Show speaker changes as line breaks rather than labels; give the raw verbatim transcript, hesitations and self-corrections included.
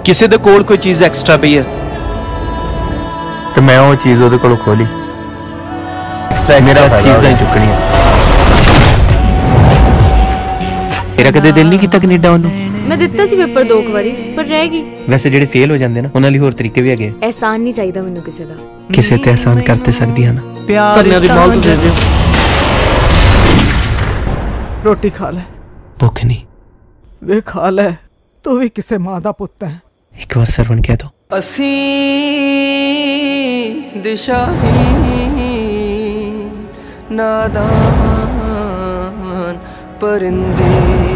किसी दे कोल कोई चीज़ एक्स्ट्रा पई है
तो मैं वो चीज़ ਉਹਦੇ ਕੋਲੋਂ ਖੋਲੀ एक्स्ट्रा मेरा चीज़ां चुकनी है तेरा कदे दिल नहीं कीता कनेडा ਉਹਨੂੰ
मैं दिता सी पेपर दो बारी पर रह गई
वैसे ਜਿਹੜੇ ਫੇਲ ਹੋ ਜਾਂਦੇ ਨਾ ਉਹਨਾਂ ਲਈ ਹੋਰ ਤਰੀਕੇ ਵੀ ਹੈਗੇ
एहसान नहीं चाहिदा ਮੈਨੂੰ ਕਿਸੇ ਦਾ
ਕਿਸੇ ਤੇ एहसान करते सकदी है ना
प्यार ਦੀ ਮਾਲ ਤੋਂ ਦੇ ਦਿਓ
रोटी खा ले
भुख नहीं
वे खा ले तू भी किसे मां दा पुत्त है
एक बार सरवण कह दो
असी दिशाहीन नादान परिंदे